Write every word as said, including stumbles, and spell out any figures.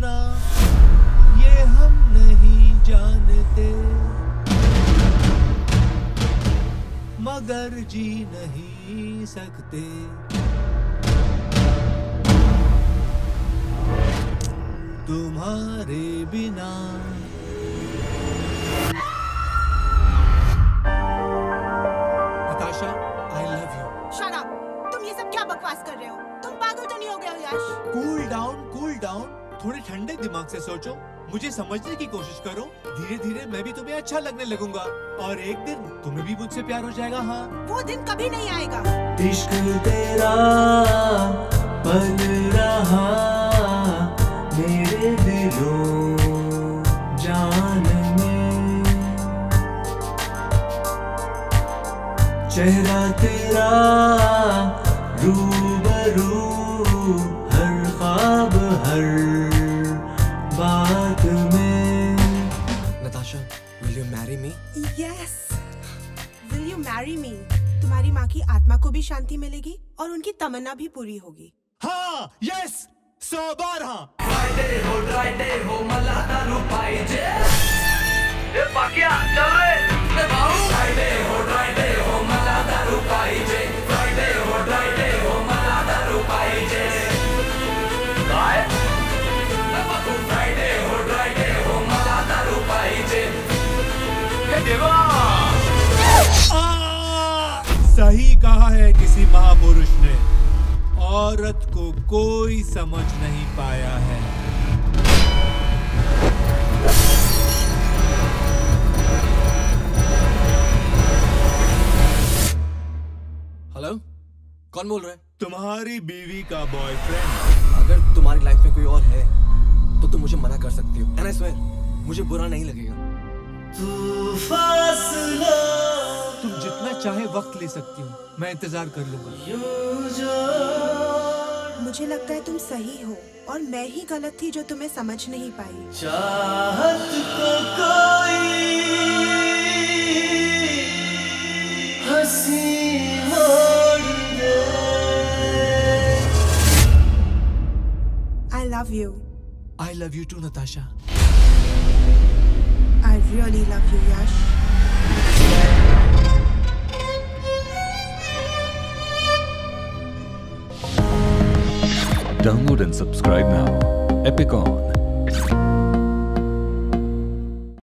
ना ये हम नहीं जानते, मगर जी नहीं सकते। तुम्हारे बिना Natasha, I love you. Shut up! तुम ये सब क्या बकवास कर रहे हो? तुम पागल तो नहीं हो गए हो Yash? Cool down, cool down. थोड़े ठंडे दिमाग से सोचो, मुझे समझने की कोशिश करो। धीरे धीरे मैं भी तुम्हें अच्छा लगने लगूंगा और एक दिन तुम्हें भी मुझसे प्यार हो जाएगा। हाँ, वो दिन कभी नहीं आएगा। इश्क तेरा पल रहा मेरे दिलो जान में, चेहरा तेरा रूबरू हर ख्वाब हर बात में। Natasha, will you marry me? Yes. Will you marry me? तुम्हारी माँ की आत्मा को भी शांति मिलेगी और उनकी तमन्ना भी पूरी होगी। हाँ, यस, सौ बार हाँ। फ्राइडे हो ड्राइडे हो मला दारू पाहिजे, ए पाकिया चल रे ए भाऊ। फ्राइडे हो ड्राइडे हो मला दारू पाहिजे, फ्राइडे हो ड्राइडे हो मला दारू पाहिजे। काय ए बाबू, फ्राइडे हो ड्राइडे हो मला दारू पाहिजे। हे देवा, सही कहा है किसी महापुरुष ने, औरत को कोई समझ नहीं पाया है। हेलो, कौन बोल रहा है? तुम्हारी बीवी का बॉयफ्रेंड। अगर तुम्हारी लाइफ में कोई और है तो तुम मुझे मना कर सकती हो, एंड आई स्वेयर मुझे बुरा नहीं लगेगा। तू फासला तुम जितना चाहे वक्त ले सकती हो, मैं इंतजार कर लूंगा। मुझे लगता है तुम सही हो और मैं ही गलत थी जो तुम्हें समझ नहीं पाई। चाहत को कोई हंसी मोड़ दे। I love you. I love you too, Natasha. I really love you, Yash. Download and subscribe now. Epicon.